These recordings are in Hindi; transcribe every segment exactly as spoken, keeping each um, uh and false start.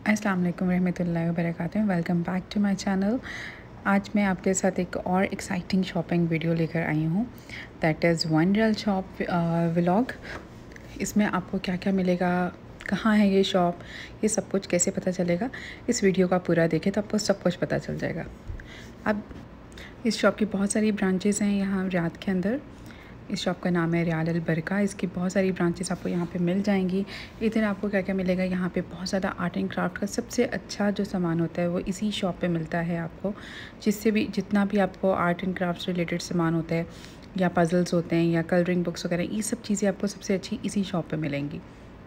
अस्सलाम वालेकुम रहमतुल्लाहि व बरकातुहू। Welcome back to my channel. आज मैं आपके साथ एक और एक्साइटिंग शॉपिंग वीडियो लेकर आई हूँ, that is one riyal shop vlog. इसमें आपको क्या क्या मिलेगा, कहाँ है ये शॉप, ये सब कुछ कैसे पता चलेगा, इस वीडियो का पूरा देखें तो आपको सब कुछ पता चल जाएगा। अब इस शॉप की बहुत सारी ब्रांचेज़ हैं यहाँ रियाद के अंदर। इस शॉप का नाम है रियाल अल बरका। इसकी बहुत सारी ब्रांचेस आपको यहाँ पे मिल जाएंगी। इधर आपको क्या क्या मिलेगा, यहाँ पे बहुत ज़्यादा आर्ट एंड क्राफ्ट का सबसे अच्छा जो सामान होता है वो इसी शॉप पे मिलता है आपको। जिससे भी जितना भी आपको आर्ट एंड क्राफ्ट से रिलेटेड सामान होता है या पज़ल्स होते हैं या कलरिंग बुक्स वगैरह, ये सब चीज़ें आपको सबसे अच्छी इसी शॉप पर मिलेंगी।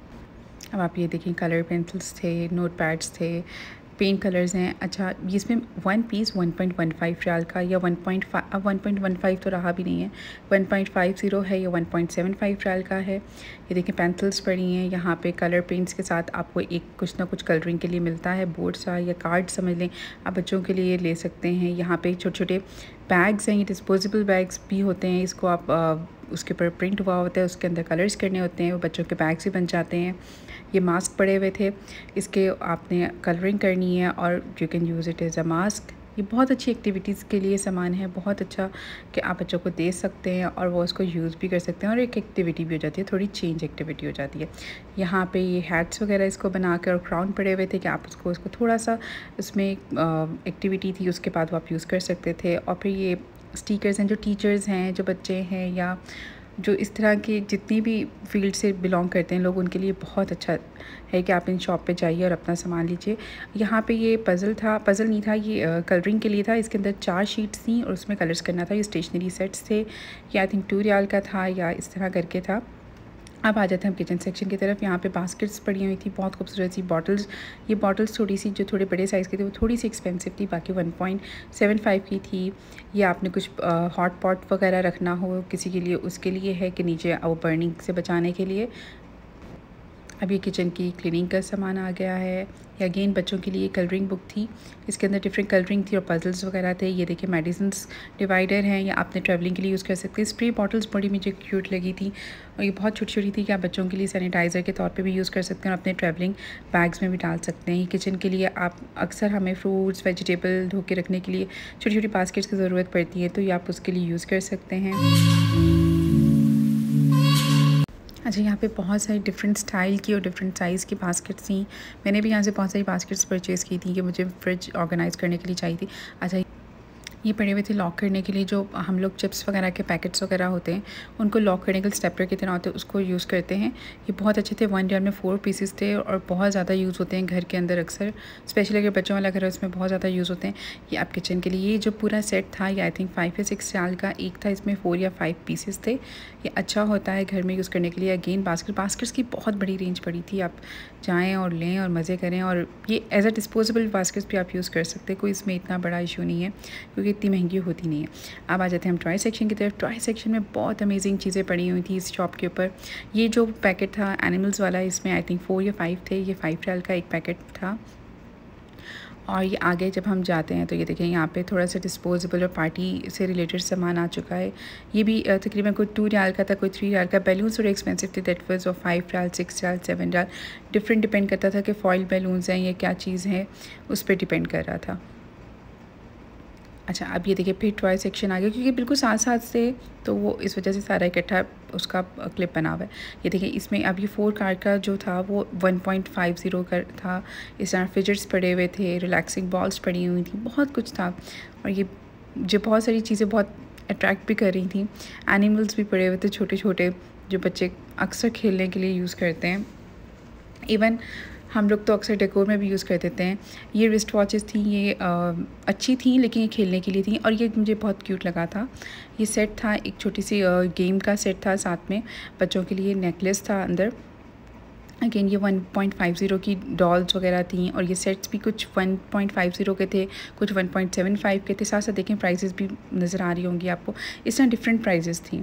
अब आप ये देखें, कलर पेंसिल्स थे, नोट पैड्स थे, पेंट कलर्स हैं। अच्छा, इसमें one piece one point one five riyal का या वन पॉइंट फाइव, अब वन पॉइंट वन फाइव तो रहा भी नहीं है, वन पॉइंट फाइव ज़ीरो है या one point seven five riyal का है। ये देखें, पेंसिल्स पड़ी हैं यहाँ पे। कलर पेंट्स के साथ आपको एक कुछ ना कुछ कलरिंग के लिए मिलता है, बोर्ड सा या कार्ड समझ लें, आप बच्चों के लिए ले सकते हैं। यहाँ पे छोटे छोटे बैग्स हैं, ये डिस्पोजेबल बैग्स भी होते हैं। इसको आप आ, उसके ऊपर प्रिंट हुआ होता है, उसके अंदर कलर्स करने होते हैं, वो बच्चों के बैग्स भी बन जाते हैं। ये मास्क पड़े हुए थे, इसके आपने कलरिंग करनी है और you can use it as a mask. ये बहुत अच्छी एक्टिविटीज़ के लिए सामान है, बहुत अच्छा कि आप बच्चों को दे सकते हैं और वो उसको यूज़ भी कर सकते हैं और एक एक्टिविटी भी हो जाती है, थोड़ी चेंज एक्टिविटी हो जाती है। यहाँ पे ये हैट्स वगैरह इसको बनाकर और क्राउन पड़े हुए थे कि आप उसको उसको थोड़ा सा उसमें एक्टिविटी थी, उसके बाद वो आप यूज़ कर सकते थे। और फिर ये स्टिकर्स हैं, जो टीचर्स हैं, जो बच्चे हैं या जो इस तरह के जितनी भी फील्ड से बिलोंग करते हैं लोग, उनके लिए बहुत अच्छा है कि आप इन शॉप पे जाइए और अपना सामान लीजिए। यहाँ पे ये पज़ल था, पज़ल नहीं था, ये कलरिंग के लिए था। इसके अंदर चार शीट्स थी और उसमें कलर्स करना था। ये स्टेशनरी सेट्स थे, ये आई थिंक टू रियाल का था या इस तरह करके था। अब आ जाते हैं हम किचन सेक्शन की तरफ। यहाँ पे बास्केट्स पड़ी हुई थी, बहुत खूबसूरत सी बॉटल्स। ये बॉटल्स थोड़ी सी जो थोड़े बड़े साइज़ की थी वो थोड़ी सी एक्सपेंसिव थी, बाकी वन पॉइंट सेवन फाइव की थी। ये आपने कुछ हॉट पॉट वगैरह रखना हो किसी के लिए, उसके लिए है कि नीचे वो बर्निंग से बचाने के लिए। अब ये किचन की क्लीनिंग का सामान आ गया है। या अगेन बच्चों के लिए कलरिंग बुक थी, इसके अंदर डिफरेंट कलरिंग थी और पजल्स वगैरह थे। ये देखिए, मेडिसिन्स डिवाइडर हैं, या आपने ट्रैवलिंग के लिए यूज़ कर सकते हैं। स्प्रे बॉटल्स बड़ी मुझे क्यूट लगी थी और ये बहुत छोटी छोटी थी कि आप बच्चों के लिए सैनिटाइज़र के तौर पे भी यूज़ कर सकते हैं और अपने ट्रैवलिंग बैग्स में भी डाल सकते हैं। किचन के लिए आप अक्सर हमें फ्रूट्स वेजिटेबल धो के रखने के लिए छोटी छोटी बास्केट्स की ज़रूरत पड़ती है, तो ये आप उसके लिए यूज़ कर सकते हैं। अच्छा, यहाँ पे बहुत सारी डिफरेंट स्टाइल की और डिफरेंट साइज़ की बास्केट्स थी। मैंने भी यहाँ से बहुत सारी बास्केट्स परचेज़ की थी कि मुझे फ्रिज ऑर्गेनाइज़ करने के लिए चाहिए थी। अच्छा, ये पड़े हुए थे लॉक करने के लिए, जो हम लोग चिप्स वगैरह के पैकेट्स वगैरह होते हैं उनको लॉक करने के लिए स्टेपलर की तरह होते हैं, उसको यूज़ करते हैं। ये बहुत अच्छे थे, वन रियाल में फोर पीसेस थे और बहुत ज़्यादा यूज़ होते हैं घर के अंदर अक्सर, स्पेशली अगर बच्चों वाला घर है उसमें बहुत ज़्यादा यूज़ होते हैं। ये आप किचन के लिए, ये जो पूरा सेट था ये आई थिंक फाइव या सिक्स रियाल का एक था, इसमें फोर या फाइव पीसेस थे। ये अच्छा होता है घर में यूज़ करने के लिए। अगेन बास्केट बास्केट्स की बहुत बड़ी रेंज पड़ी थी, आप जाएँ और लें और मज़े करें। और ये एज अ डिस्पोजेबल बास्केट्स भी आप यूज़ कर सकते हैं, कोई इसमें इतना बड़ा इशू नहीं है क्योंकि इतनी महंगी होती नहीं है। अब आ जाते हैं हम टॉय सेक्शन की तरफ। टॉय सेक्शन में बहुत अमेजिंग चीज़ें पड़ी हुई थी इस शॉप के ऊपर। ये जो पैकेट था एनिमल्स वाला, इसमें आई थिंक फोर या फाइव थे, ये फाइव रियाल का एक पैकेट था। और ये आगे जब हम जाते हैं तो ये देखें, यहाँ पे थोड़ा सा डिस्पोजेबल और पार्टी से रिलेटेड सामान आ चुका है। ये भी तकरीबन कोई टू रियाल का था, कोई थ्री रियाल का। बैलून्स थोड़े एक्सपेंसिव थे, दैट वाज और five riyal, six riyal, seven riyal, different depend करता था कि फॉइल बैलून्स हैं या क्या चीज़ है, उस पर डिपेंड कर रहा था। अच्छा, अब ये देखिए फिर टॉय सेक्शन आ गया, क्योंकि बिल्कुल साथ साथ से तो वो इस वजह से सारा इकट्ठा उसका क्लिप बना हुआ है। ये देखिए, इसमें अब ये फोर कार्ड का जो था वो वन पॉइंट फाइव ज़ीरो का था। इस तरह फिजर्स पड़े हुए थे, रिलैक्सिंग बॉल्स पड़ी हुई थी, बहुत कुछ था। और ये जो बहुत सारी चीज़ें बहुत अट्रैक्ट भी कर रही थी। एनिमल्स भी पड़े हुए थे छोटे छोटे, जो बच्चे अक्सर खेलने के लिए यूज़ करते हैं। इवन हम लोग तो अक्सर डेकोर में भी यूज़ कर देते हैं। ये रिस्ट वॉचेस थी, ये आ, अच्छी थी लेकिन ये खेलने के लिए थी और ये मुझे बहुत क्यूट लगा था। ये सेट था, एक छोटी सी आ, गेम का सेट था, साथ में बच्चों के लिए नेकलेस था अंदर। अगेन ये वन पॉइंट फाइव ज़ीरो की डॉल्स वगैरह थी और ये सेट्स भी कुछ वन पॉइंट फाइव ज़ीरो के थे, कुछ वन पॉइंट सेवन फाइव के थे। साथ साथ देखें प्राइसेस भी नज़र आ रही होंगी आपको, इस तरह डिफरेंट प्राइसेस थी।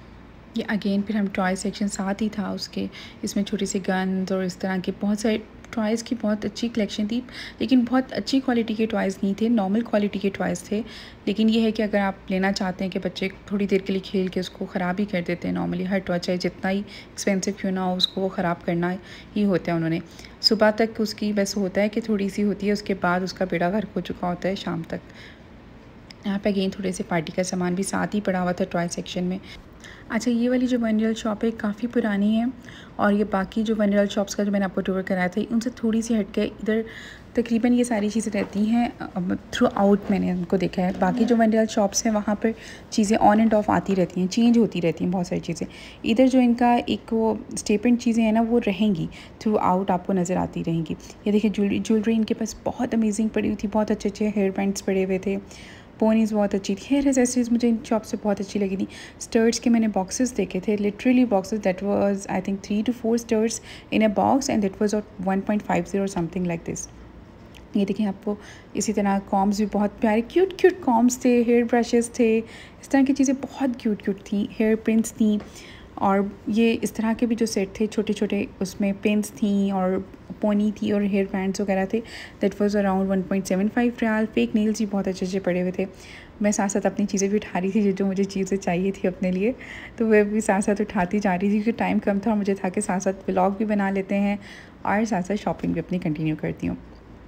ये अगेन फिर हम टॉय सेक्शन साथ ही था उसके, इसमें छोटी सी गन्स और इस तरह के बहुत सारे टॉयज़ की बहुत अच्छी कलेक्शन थी, लेकिन बहुत अच्छी क्वालिटी के टॉयज़ नहीं थे, नॉर्मल क्वालिटी के टॉयज़ थे। लेकिन ये है कि अगर आप लेना चाहते हैं कि बच्चे थोड़ी देर के लिए खेल के उसको ख़राब ही कर देते हैं, नॉर्मली हर टॉय चाहे जितना ही एक्सपेंसिव क्यों ना हो उसको वो ख़राब करना ही होता है। उन्होंने सुबह तक उसकी बस होता है कि थोड़ी सी होती है, उसके बाद उसका बेड़ा गर्क हो चुका होता है शाम तक। यहाँ पे अगेन थोड़े से पार्टी का सामान भी साथ ही पड़ा हुआ था टॉय सेक्शन में। अच्छा, ये वाली जो वन रियल शॉप है काफ़ी पुरानी है, और ये बाकी जो वन रियल शॉप्स का जो मैंने आपको टूर कराया था उनसे थोड़ी सी हट के इधर तकरीबन ये सारी चीज़ें रहती हैं थ्रू आउट। मैंने उनको देखा है, बाकी जो वन रियल शॉप्स हैं वहाँ पर चीज़ें ऑन एंड ऑफ आती रहती हैं, चेंज होती रहती हैं बहुत सारी चीज़ें। इधर जो इनका एक वो स्टेपल्ड चीज़ें हैं ना वो रहेंगी थ्रू आउट, आपको नज़र आती रहेंगी। ये देखिए ज्वेलरी ज्वेलरी इनके पास बहुत अमेजिंग पड़ी हुई थी, बहुत अच्छे अच्छे हेयर बैंड्स पड़े हुए थे, पोनीज़ बहुत अच्छी थी, हेयर एसेसरीज मुझे इन शॉप से बहुत अच्छी लगी थी। स्टर्ट्स के मैंने बॉक्सेस देखे थे, literally boxes, that was I think three to four starts in a box and that was one point five zero something like this. ये देखिए आपको इसी तरह कॉम्स भी बहुत प्यारे क्यूट क्यूट कॉम्स थे, हेयर ब्रशेस थे, इस तरह की चीज़ें बहुत क्यूट क्यूट थी, हेयर पिन्स थी, और ये इस तरह के भी जो सेट थे छोटे छोटे, उसमें पिन्स थी और पोनी थी और हेयर बैंड्स वगैरह थे। That was around one point seven five riyal. Fake nails भी बहुत अच्छे अच्छे पड़े हुए थे। मैं साथ साथ अपनी चीज़ें भी उठा रही थी, जो जो मुझे चीज़ें चाहिए थी अपने लिए, तो वह भी साथ साथ उठाती जा रही थी क्योंकि टाइम कम था और मुझे था कि साथ साथ व्लॉग भी बना लेते हैं और साथ साथ शॉपिंग भी अपनी कंटिन्यू करती हूँ।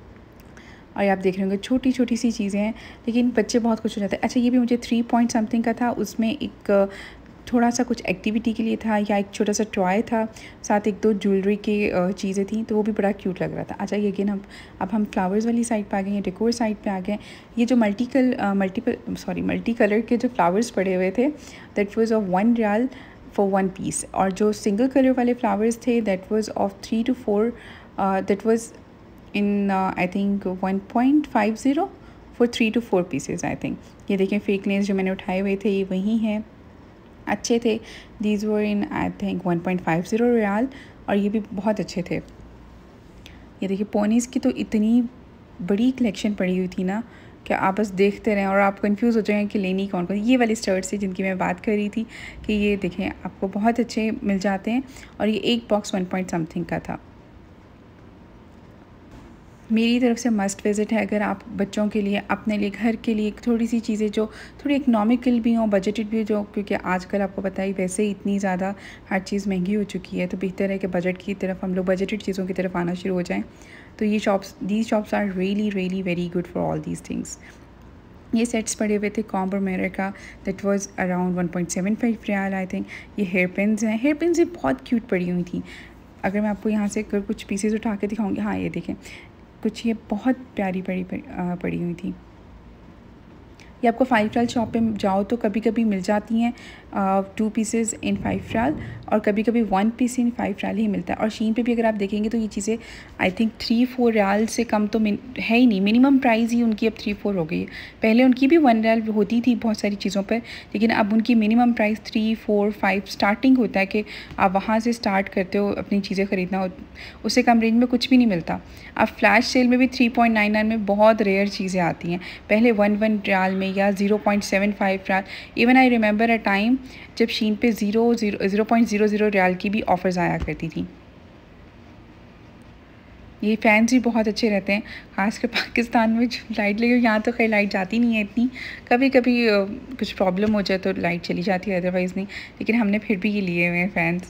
और ये आप देख रहे होंगे छोटी छोटी सी चीज़ें हैं, लेकिन बच्चे बहुत खुश हो जाते हैं। अच्छा, ये भी मुझे थ्री पॉइंट समथिंग का था, उसमें एक थोड़ा सा कुछ एक्टिविटी के लिए था, या एक छोटा सा टॉय था, साथ एक दो ज्वेलरी की चीज़ें थी, तो वो भी बड़ा क्यूट लग रहा था। अच्छा, ये अगेन हम अब हम फ्लावर्स वाली साइड पे आ गए हैं, डेकोर साइड पे आ गए। ये जो मल्टी कल मल्टीपल सॉरी मल्टी कलर के जो फ्लावर्स पड़े हुए थे, that was of one riyal for one piece, और जो सिंगल कलर वाले फ्लावर्स थे that was of three to four, that was in I think one point five zero for three to four pieces I think. ये देखें फेक नेल्स जो मैंने उठाए हुए थे ये वही हैं, अच्छे थे। These were in I think one point five zero riyal, और ये भी बहुत अच्छे थे। ये देखिए पोनीज़ की तो इतनी बड़ी कलेक्शन पड़ी हुई थी ना कि आप बस देखते रहें और आप कंफ्यूज हो जाएंगे कि लेनी कौन कौन। ये वाले स्टर्ट्स थे जिनकी मैं बात कर रही थी कि ये देखें आपको बहुत अच्छे मिल जाते हैं, और ये एक बॉक्स वन पॉइंट समथिंग का था। मेरी तरफ से मस्ट विज़िट है अगर आप बच्चों के लिए, अपने लिए, घर के लिए थोड़ी सी चीज़ें जो थोड़ी इकनॉमिकल भी हों, बजटेड भी हो, जो क्योंकि आजकल आपको पता ही वैसे ही इतनी ज़्यादा हर चीज़ महंगी हो चुकी है, तो बेहतर है कि बजट की तरफ हम लोग बजटेड चीज़ों की तरफ आना शुरू हो जाएं। तो ये shops these shops are really really very good for all these things. ये सेट्स पड़े हुए थे कॉम्ब और मेरे का, that was around one point seven five riyal I think. ये हेयर पिन्स हैं, हेयर पिन्स भी बहुत क्यूट पड़ी हुई थी। अगर मैं आपको यहाँ से कर कुछ पीसेस उठा के दिखाऊंगी, हाँ ये देखें कुछ ये बहुत प्यारी पड़ी पड़ी हुई थी। ये आपको फाइव रियाल शॉप पे जाओ तो कभी कभी मिल जाती हैं two pieces in five riyal, और कभी कभी one piece in five riyal ही मिलता है। और शीन पे भी अगर आप देखेंगे तो ये चीज़ें I think three four riyal से कम तो है ही नहीं, मिनिमम प्राइस ही उनकी अब थ्री फोर हो गई है। पहले उनकी भी वन रियाल होती थी बहुत सारी चीज़ों पर, लेकिन अब उनकी minimum price three four five starting होता है कि आप वहाँ से स्टार्ट करते हो अपनी चीज़ें ख़रीदना, उससे कम रेंज में कुछ भी नहीं मिलता। अब फ्लैश सेल में भी थ्री पॉइंट नाइन नाइन में बहुत रेयर चीज़ें आती हैं, पहले वन वन रियाल में या zero point seven five riyal. Even I remember a time जब शीन पे zero zero zero point zero zero riyal की भी ऑफ़र्स आया करती थी। ये फ़ैन्स भी बहुत अच्छे रहते हैं, ख़ासकर पाकिस्तान में जो लाइट लगी, यहाँ तो खैर लाइट जाती नहीं है इतनी, कभी कभी कुछ प्रॉब्लम हो जाए तो लाइट चली जाती है, अदरवाइज़ नहीं, लेकिन हमने फिर भी ये लिए हुए हैं फ़ैन्स।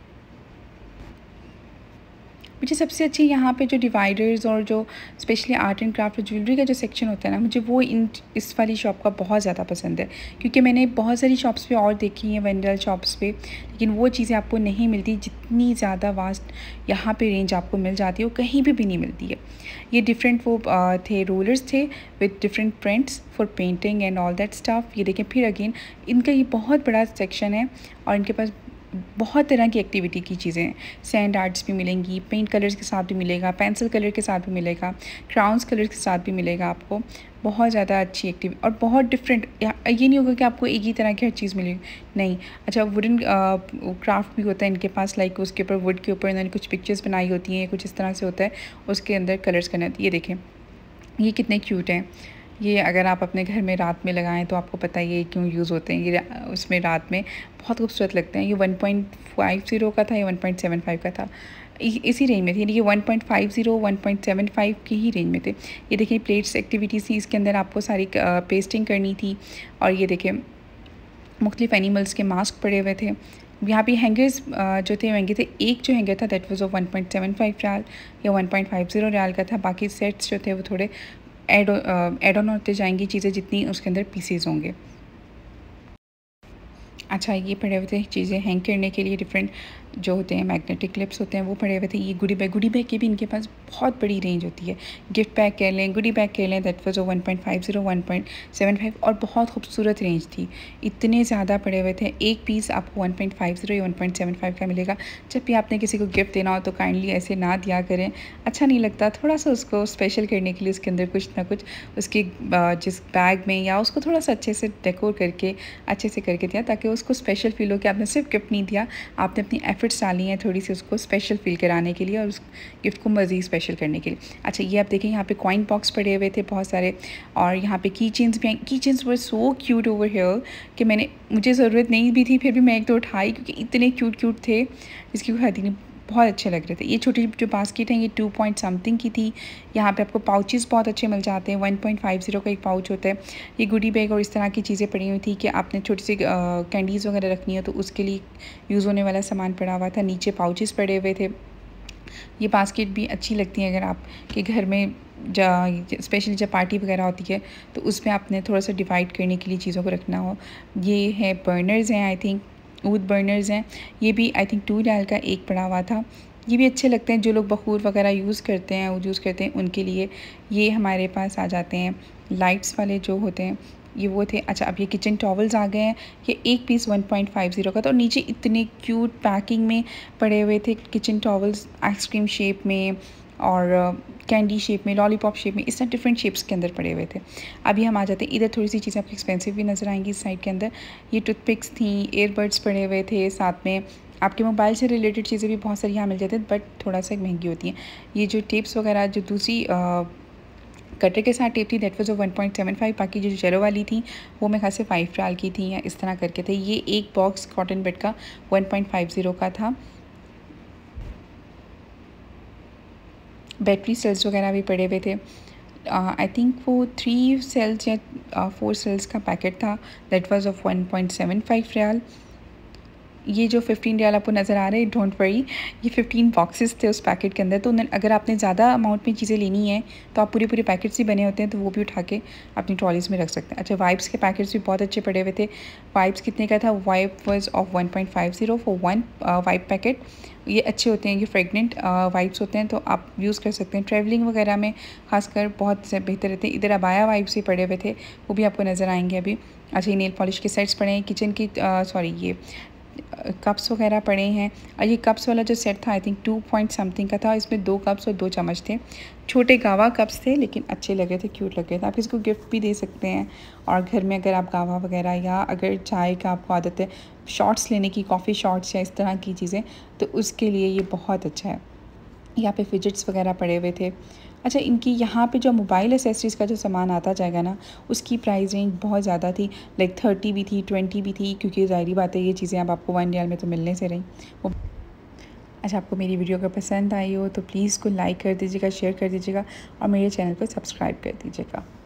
मुझे सबसे अच्छी यहाँ पे जो डिवाइडर्स और जो स्पेशली आर्ट एंड क्राफ्ट और ज्वेलरी का जो सेक्शन होता है ना, मुझे वो इन इस वाली शॉप का बहुत ज़्यादा पसंद है, क्योंकि मैंने बहुत सारी शॉप्स पे और देखी हैं वन रियाल शॉप्स पे, लेकिन वो चीज़ें आपको नहीं मिलती जितनी ज़्यादा वास्ट यहाँ पे रेंज आपको मिल जाती है, वो कहीं भी भी नहीं मिलती है। ये डिफरेंट वो थे रोलर्स थे with different prints for painting and all that stuff. ये देखें फिर अगेन इनका ये बहुत बड़ा सेक्शन है, और इनके पास बहुत तरह की एक्टिविटी की चीज़ें हैं। सैंड आर्ट्स भी मिलेंगी, पेंट कलर्स के साथ भी मिलेगा, पेंसिल कलर के साथ भी मिलेगा, क्राउन्स कलर्स के साथ भी मिलेगा आपको। बहुत ज़्यादा अच्छी एक्टिविटी और बहुत डिफरेंट, ये नहीं होगा कि आपको एक ही तरह की हर चीज़ मिलेगी, नहीं। अच्छा, वुडन क्राफ्ट भी होता है इनके पास, लाइक उसके ऊपर वुड के ऊपर इन्होंने कुछ पिक्चर्स बनाई होती हैं, कुछ इस तरह से होता है, उसके अंदर कलर्स करना। ये देखें ये कितने क्यूट हैं। ये अगर आप अपने घर में रात में लगाएं तो आपको पता है ये क्यों यूज़ होते हैं, ये उसमें रात में बहुत खूबसूरत लगते हैं। ये वन पॉइंट फाइव ज़ीरो का था, ये वन पॉइंट सेवन फाइव का था। इसी रेंज में थे, यानी कि one point five zero one point seven five की ही रेंज में थे। ये देखिए प्लेट्स एक्टिविटीज़ थी, इसके अंदर आपको सारी पेस्टिंग करनी थी। और ये देखिए मुख्तलिफ एनिमल्स के मास्क पड़े हुए थे। यहाँ पे हैंगर्स जो थे महंगे थे। एक जो हैंगर था that was of one point seven five riyal या one point five zero riyal का था। बाकी सेट्स जो थे वो थोड़े एड एड ऑन होते जाएंगी चीज़ें जितनी उसके अंदर पीसेज होंगे। अच्छा, ये पड़े हुए थे चीज़ें हैंग करने के लिए, डिफरेंट जो होते हैं मैग्नेटिक क्लिप्स होते हैं वो पड़े हुए थे। ये गुडी बैग गुडी बैग की भी इनके पास बहुत बड़ी रेंज होती है। गिफ्ट बैग कह लें, गुडी बैग कह लें, that was one point five zero one point seven five और बहुत खूबसूरत रेंज थी। इतने ज़्यादा पड़े हुए थे। एक पीस आपको वन पॉइंट फाइव ज़ीरो या वन पॉइंट सेवन फाइव का मिलेगा। जब भी आपने किसी को गिफ्ट देना हो तो काइंडली ऐसे ना दिया करें, अच्छा नहीं लगता। थोड़ा सा उसको स्पेशल करने के लिए उसके अंदर कुछ ना कुछ उसके जिस बैग में या उसको थोड़ा सा अच्छे से डेकोर करके अच्छे से करके दिया, ताकि उसको स्पेशल फील हो कि आपने सिर्फ गिफ्ट नहीं दिया, आपने अपनी एफर्ट्स डाली हैं थोड़ी सी उसको स्पेशल फील कराने के लिए और उस गिफ्ट को मज़ीद स्पेशल करने के लिए। अच्छा, ये आप देखें यहाँ पे कॉइन बॉक्स पड़े हुए थे बहुत सारे, और यहाँ पे की चेन्स भी। Key chains were so cute over here कि मैंने मुझे ज़रूरत नहीं भी थी फिर भी मैं एक तो उठाई, क्योंकि इतने क्यूट क्यूट थे जिसकी कोई हद ही नहीं, बहुत अच्छे लग रहे थे। ये छोटी जो बास्केट हैं ये टू पॉइंट समथिंग की थी। यहाँ पे आपको पाउचेस बहुत अच्छे मिल जाते हैं। वन पॉइंट फाइव ज़ीरो का एक पाउच होता है। ये गुडी बैग और इस तरह की चीज़ें पड़ी हुई थी कि आपने छोटी सी कैंडीज़ वगैरह रखनी है तो उसके लिए यूज़ होने वाला सामान पड़ा हुआ था। नीचे पाउचेस पड़े हुए थे। ये बास्केट भी अच्छी लगती है अगर आप के घर में स्पेशली जब पार्टी वगैरह होती है तो उसमें आपने थोड़ा सा डिवाइड करने के लिए चीज़ों को रखना हो। ये है बर्नर्स हैं, आई थिंक ऊद बर्नर्स हैं। ये भी आई थिंक टू रियाल का एक पड़ा हुआ था। ये भी अच्छे लगते हैं, जो लोग बखूर वगैरह यूज़ करते हैं ऊद यूज़ करते हैं उनके लिए ये हमारे पास आ जाते हैं। लाइट्स वाले जो होते हैं ये वो थे। अच्छा, अब ये किचन टॉवल्स आ गए हैं। ये एक piece one point five zero का था और नीचे इतने क्यूट पैकिंग में पड़े हुए थे किचन टॉवल्स, आइसक्रीम शेप में और कैंडी शेप में, लॉलीपॉप शेप में, इस तरह डिफरेंट शेप्स के अंदर पड़े हुए थे। अभी हम आ जाते हैं इधर, थोड़ी सी चीज़ें आपको एक्सपेंसिव भी नज़र आएंगी इस साइड के अंदर। ये टूथपिक्स थी, ईयरबड्स पड़े हुए थे, साथ में आपके मोबाइल से रिलेटेड चीज़ें भी बहुत सारी यहाँ मिल जाती हैं बट थोड़ा सा महंगी होती हैं। ये जो टिप्स वगैरह जो दूसरी कटर के साथ टेप थी that was one point seven five. बाकी जो जेरो वाली थी वो मैं खासे फाइव रियाल की थी या इस तरह करके थे। ये एक बॉक्स कॉटन बेड का वन पॉइंट फाइव ज़ीरो का था। बैटरी सेल्स वगैरह भी पड़े हुए थे। आई थिंक वो थ्री सेल्स या फोर सेल्स का पैकेट था that was of one point seven five riyal. ये जो फिफ्टीन रियाल आपको नज़र आ रहे हैं, डोंट वरी, ये फिफ्टीन बॉक्सेस थे उस पैकेट के अंदर। तो अगर आपने ज़्यादा अमाउंट में चीज़ें लेनी है तो आप पूरे पूरे पैकेट्स ही बने होते हैं तो वो भी उठा के अपनी ट्रॉलीज़ में रख सकते हैं। अच्छा, वाइप्स के पैकेट्स भी बहुत अच्छे पड़े हुए थे। वाइप्स कितने का था? Wipe was of one point five zero for one wipe packet. ये अच्छे होते हैं, ये फ्रेगनेंट वाइप्स होते हैं तो आप यूज़ कर सकते हैं ट्रैवलिंग वगैरह में, खासकर बहुत बेहतर रहते हैं। इधर अबाया वाइप्स भी पड़े हुए थे, वो भी आपको नज़र आएंगे अभी। अच्छा, ये नेल पॉलिश के सेट्स पड़े हैं, किचन की सॉरी ये कप्स वगैरह पड़े हैं। और ये कप्स वाला जो सेट था I think two point something का था। इसमें दो कप्स और दो चम्मच थे। छोटे गावा कप्स थे लेकिन अच्छे लगे थे, क्यूट लगे थे। आप इसको गिफ्ट भी दे सकते हैं। और घर में अगर आप गावा वगैरह या अगर चाय का आपको आदत है शॉट्स लेने की, कॉफ़ी शॉट्स या इस तरह की चीज़ें, तो उसके लिए ये बहुत अच्छा है। यहाँ पे फिजिट्स वगैरह पड़े हुए थे। अच्छा, इनकी यहाँ पे जो मोबाइल एसेसरीज़ का जो सामान आता जाएगा ना उसकी प्राइस रेंज बहुत ज़्यादा थी, लाइक थर्टी भी थी, ट्वेंटी भी थी, क्योंकि ज़ाहिर बात है ये चीज़ें अब आपको वन रियाल में तो मिलने से रही वो। अच्छा, आपको मेरी वीडियो अगर पसंद आई हो तो प्लीज़ को लाइक कर दीजिएगा, शेयर कर दीजिएगा और मेरे चैनल को सब्सक्राइब कर दीजिएगा।